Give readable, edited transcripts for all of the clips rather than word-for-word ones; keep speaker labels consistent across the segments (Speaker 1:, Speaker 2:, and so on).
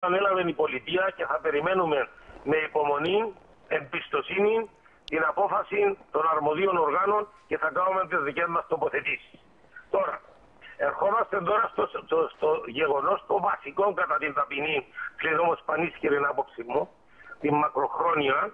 Speaker 1: ανέλαβε η πολιτεία και θα περιμένουμε με υπομονή, εμπιστοσύνη την απόφαση των αρμοδίων οργάνων και θα κάνουμε τις δικές μας τοποθετήσεις. Τώρα, ερχόμαστε τώρα στο γεγονός το βασικό κατά την ταπεινή, πλην όμως πανίσχυρη άποψη μου, την μακροχρόνια.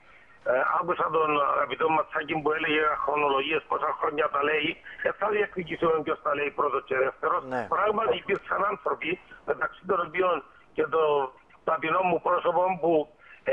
Speaker 1: Άκουσα τον αγαπητό Ματσάκη που έλεγε χρονολογίες πόσα χρόνια τα λέει. Θα διεκδικήσουμε ποιος τα λέει πρώτος και δεύτερος.
Speaker 2: Ναι.
Speaker 1: Πράγματι υπήρξαν άνθρωποι, μεταξύ των οποίων και το ταπεινό μου πρόσωπο που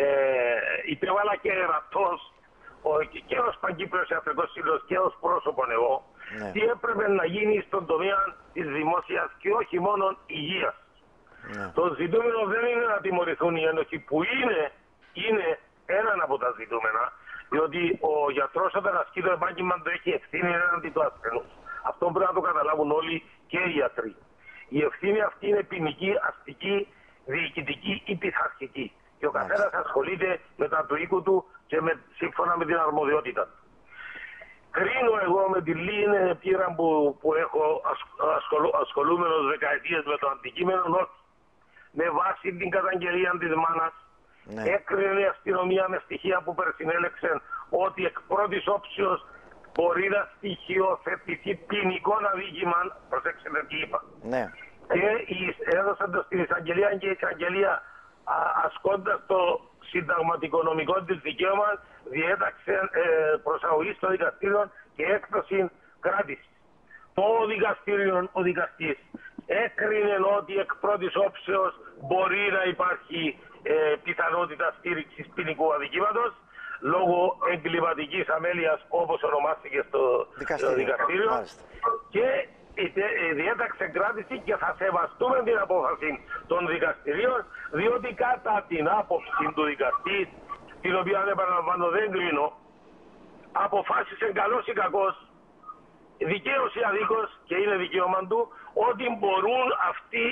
Speaker 1: υπέβαλα και γραπτός και ως Παγκύπριος Ιατρικός Σύλλογος και ως πρόσωπον εγώ,
Speaker 2: ναι,
Speaker 1: τι έπρεπε να γίνει στον τομέα της δημόσιας και όχι μόνο υγείας.
Speaker 2: ναι.
Speaker 1: Το ζητούμενο δεν είναι να τιμωρηθούν οι ένοχοι που είναι έναν από τα ζητούμενα, διότι ο γιατρός όταν ασκεί το επάγγελμα του έχει ευθύνη έναντι του ασθενούς. Αυτό πρέπει να το καταλάβουν όλοι και οι γιατροί. Η ευθύνη αυτή είναι ποινική, αστική, διοικητική ή πειθαρχική. Και ο καθένας ασχολείται με τα του οίκου του και σύμφωνα με την αρμοδιότητα του. Κρίνω εγώ με τη λίγη πείρα που έχω ασχολούμενος δεκαετίες με το αντικείμενο ότι με βάση την καταγγελία της μάνας, ναι, έκρινε η αστυνομία με στοιχεία που περσυνέλεξαν ότι εκ πρώτης όψεως μπορεί να στοιχειοθετηθεί ποινικό αδίκημα. Προσέξτε τι είπα.
Speaker 2: Ναι.
Speaker 1: Και έδωσαν το στην εισαγγελία και η εισαγγελία ασκώντας το συνταγματικονομικό της δικαίωμα διέταξε προσαγωγή στο δικαστήριο και έκδοση κράτηση. Το δικαστήριο, ο δικαστής έκρινε ότι εκ πρώτης όψεως μπορεί να υπάρχει πιθανότητα στήριξης ποινικού αδικήματος λόγω εγκληματικής αμέλειας, όπως ονομάστηκε στο δικαστήριο, και διέταξε κράτηση και θα σεβαστούμε την απόφαση των δικαστηρίων, διότι κατά την άποψη του δικαστή, την οποία επαναλαμβάνω δεν κρίνω, αποφάσισε καλός ή κακός, δικαίως ή αδίκως, και είναι δικαίωμα του, ότι μπορούν αυτοί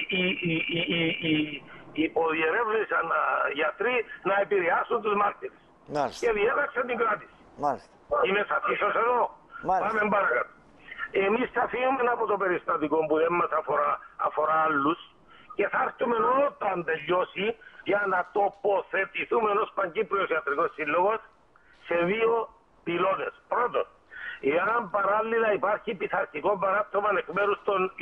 Speaker 1: οι υποδιερεύνησαν γιατροί να επηρεάσουν τους μάρτυρες. Και διέταξαν την κράτηση. Είμαι σαφής εδώ. Πάμε παρακάτω. Εμείς θα φύγουμε από το περιστατικό που δεν μας αφορά άλλους και θα έρθουμε όταν τελειώσει για να τοποθετηθούμε ως Παγκύπριος Ιατρικός Σύλλογος σε δύο πυλώνες. Πρώτον, εάν παράλληλα υπάρχει πειθαρχικό παράπτωμα εκ μέρους των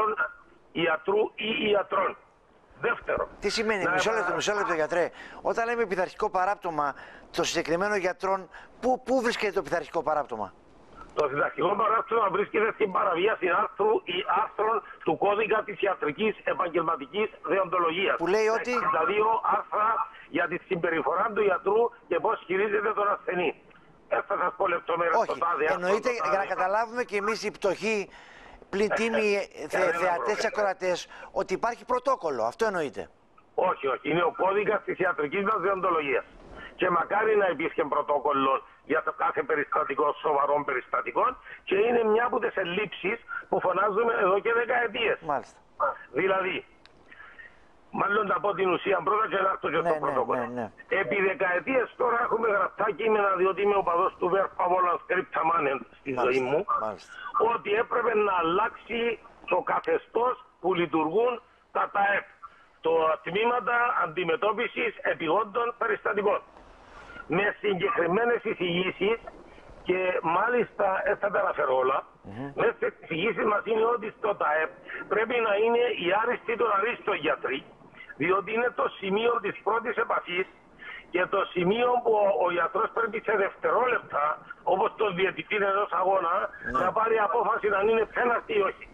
Speaker 1: ιατρού ή ιατρών. Δεύτερον.
Speaker 2: Τι σημαίνει, μισό λεπτό γιατρέ. Όταν λέμε πειθαρχικό παράπτωμα των συγκεκριμένων γιατρών, πού βρίσκεται το πειθαρχικό παράπτωμα?
Speaker 1: Το πειθαρχικό παράπτωμα βρίσκεται στην παραβίαση άρθρων του κώδικα της ιατρικής επαγγελματικής δεοντολογίας.
Speaker 2: Που λέει ότι.
Speaker 1: 62 άρθρα για τη συμπεριφορά του ιατρού και πώς χειρίζεται τον ασθενή. Θα σας πω λεπτομέρειες.
Speaker 2: Όχι, εννοείται για να καταλάβουμε και εμείς οι πτωχοί πλητήμοι θεατές και ακροατές ότι υπάρχει πρωτόκολλο. Αυτό εννοείται.
Speaker 1: Όχι, όχι. Είναι ο κώδικας της ιατρικής μας δεοντολογίας. Και μακάρι να υπήρχε πρωτόκολλο για το κάθε περιστατικό σοβαρών περιστατικών, και είναι μια από τις ελλείψεις που φωνάζουμε εδώ και δεκαετίες.
Speaker 2: Μάλιστα.
Speaker 1: Δηλαδή, μάλλον να πω την ουσία πρώτα και να έρθω και στο πρωτόκολλο.
Speaker 2: Ναι.
Speaker 1: Επί δεκαετίες τώρα έχουμε γραπτά κείμενα, διότι είμαι οπαδός του Verba Volant Scripta Manet στη ζωή μου, ότι έπρεπε να αλλάξει το καθεστώς που λειτουργούν τα ΤΑΕΠ, το τμήματα αντιμετώπισης επιγόντων περιστατικών. Με συγκεκριμένες εισηγήσεις, και μάλιστα θα τα αναφέρω όλα. Μέσα στις εισηγήσεις μας είναι ότι στο ΤΑΕΠ πρέπει να είναι οι άριστοι των αρίστων γιατροί, διότι είναι το σημείο της πρώτης επαφής και το σημείο που ο γιατρός πρέπει σε δευτερόλεπτα, όπως το διαιτητή ενός αγώνα, να πάρει απόφαση αν είναι πέναρτη ή όχι.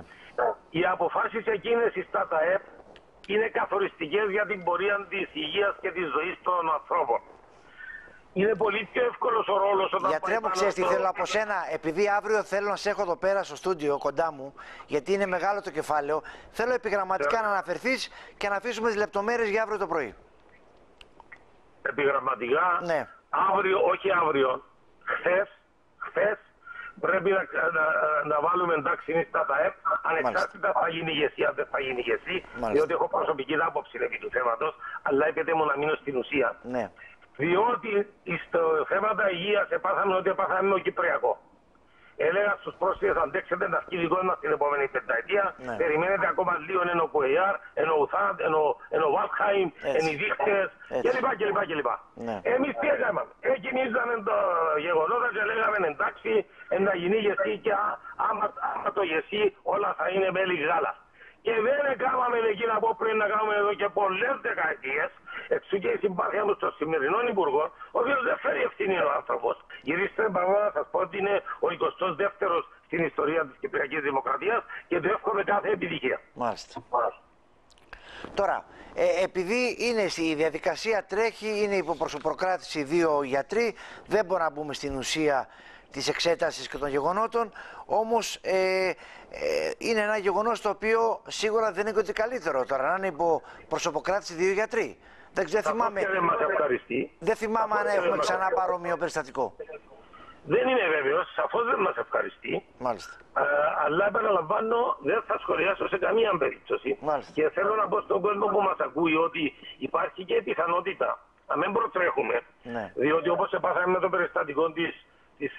Speaker 1: Οι αποφάσεις εκείνες στα ΤΑΕΠ είναι καθοριστικές για την πορεία της υγείας και της ζωής των ανθρώπων. Είναι πολύ πιο εύκολος ο ρόλος όταν.
Speaker 2: Γιατρέ μου, ξέρεις τι θέλω από σένα, επειδή αύριο θέλω να σε έχω εδώ πέρα στο στούντιο κοντά μου, γιατί είναι μεγάλο το κεφάλαιο, θέλω επιγραμματικά να αναφερθείς και να αφήσουμε τις λεπτομέρειες για αύριο το πρωί.
Speaker 1: Επιγραμματικά,
Speaker 2: ναι.
Speaker 1: Αύριο, όχι αύριο, χθες πρέπει να βάλουμε εντάξει στα ΤΑΕΠ, ανεξάρτητα θα γίνει ηγεσία, δεν θα γίνει ηγεσία, διότι έχω προσωπική άποψη επί του θέματος, αλλά επιτρέπετε μου να μείνω στην ουσία.
Speaker 2: Ναι.
Speaker 1: Διότι στο θέματα υγείας επάθαμε ότι επάθαμε ο Κυπριακό. Έλεγα στους πρόσφυγες αντέξετε τα αρχιδικών μας την επόμενη πενταετία.
Speaker 2: Ναι.
Speaker 1: Περιμένετε ακόμα λίγο ενώ ο ΚΟΕΑΡ, ενώ ο ΘΑΝΤ, ενώ ο Βάλχαϊμ, ενώ οι δείχτες κλπ.
Speaker 2: Ναι.
Speaker 1: Εμείς τι έκαναμε. Εκκινήσαμε το γεγονότα και λέγαμε εντάξει, να γίνει γεσί και άμα το γεσί όλα θα είναι μέλι γάλα. Και δεν έκαναμε εκείνα που πρέπει να κάνουμε εδώ και πολλές δεκαετίες. Εξού και η συμπάθεια μου στον σημερινό υπουργό, ο οποίος δεν φέρει ευθύνη ο άνθρωπος. Γυρίστε παρόλα να σας πω ότι είναι ο 22ος στην ιστορία της Κυπριακής Δημοκρατίας και του εύχομαι κάθε επιτυχία.
Speaker 2: Μάλιστα. Τώρα, επειδή η διαδικασία τρέχει, είναι υποπροκράτηση 2 γιατροί, δεν μπορούμε να μπούμε στην ουσία της εξέτασης και των γεγονότων, όμως είναι ένα γεγονός το οποίο σίγουρα δεν είναι και ότι καλύτερο τώρα, να είναι υπό προσωποκράτηση 2 γιατροί. Δεν θυμάμαι αν έχουμε ξανά παρόμοιο περιστατικό.
Speaker 1: Δεν είναι βέβαιος, σαφώς δεν μας ευχαριστεί.
Speaker 2: Μάλιστα.
Speaker 1: Αλλά επαναλαμβάνω, δεν θα σχολιάσω σε καμία περίπτωση.
Speaker 2: Μάλιστα.
Speaker 1: Και θέλω να πω στον κόσμο που μας ακούει ότι υπάρχει και πιθανότητα να μην προτρέχουμε.
Speaker 2: Ναι.
Speaker 1: Διότι όπως επάσαμε με το περιστατικό της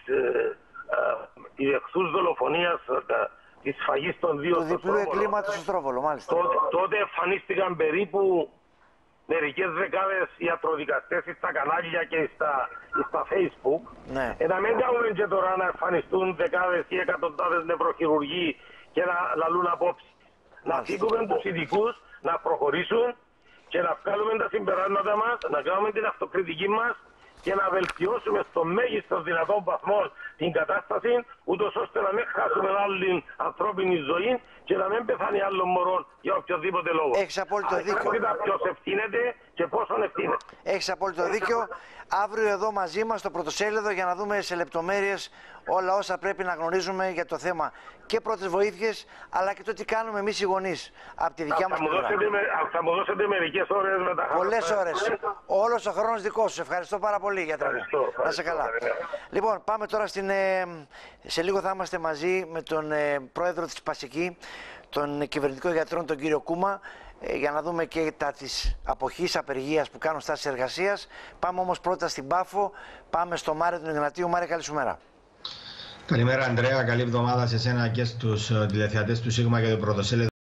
Speaker 1: εχθούς δολοφονίας, της σφαγής των 2
Speaker 2: του διπλού εγκλήματος στο Στρόβολο, μάλιστα.
Speaker 1: Τότε εμφανίστηκαν περίπου μερικές δεκάδες ιατροδικαστές στα κανάλια και στα Facebook.
Speaker 2: Ναι.
Speaker 1: Να μην κάνουμε και τώρα να εμφανιστούν δεκάδες ή εκατοντάδες νευροχειρουργοί και να λαλούν απόψεις. Να φύγουμε τους ειδικούς να προχωρήσουν και να βγάλουμε τα συμπεράσματα μας, να κάνουμε την αυτοκριτική μας και να βελτιώσουμε στο μέγιστο δυνατό βαθμό την κατάσταση, ούτως ώστε να μην χάσουμε άλλη ανθρώπινη ζωή και να μην πεθάνει άλλο μωρό για οποιοδήποτε λόγο.
Speaker 2: Έχεις απόλυτο δίκιο.
Speaker 1: Ποιος ευθύνεται και πόσον ευθύνεται.
Speaker 2: Έχεις απόλυτο δίκιο. Αύριο εδώ μαζί μας στο πρωτοσέλιδο για να δούμε σε λεπτομέρειες όλα όσα πρέπει να γνωρίζουμε για το θέμα και πρώτες βοήθειες, αλλά και το τι κάνουμε εμείς οι γονείς από τη δικιά μας πλευρά.
Speaker 1: Θα μου δώσετε μερικές ώρες με τα χαρά.
Speaker 2: Πολλές ώρες. Όλος ο χρόνος δικός σου. Ευχαριστώ πάρα πολύ, γιατρέ. Να σε καλά. Λοιπόν, πάμε τώρα σε λίγο θα είμαστε μαζί με τον πρόεδρο της Πασική, τον κυβερνητικό γιατρό, τον κύριο Κούμα, για να δούμε και τα της αποχής απεργίας που κάνουν στάσεις εργασίας. Πάμε όμως πρώτα στην Πάφο, πάμε στο Μάρε του Ιγνατίου. Μάρε, καλή σου μέρα.
Speaker 3: Καλημέρα Ανδρέα, καλή εβδομάδα σε σένα και στους τηλεθεατές του Σίγμα και του Πρωτοσέλιδου.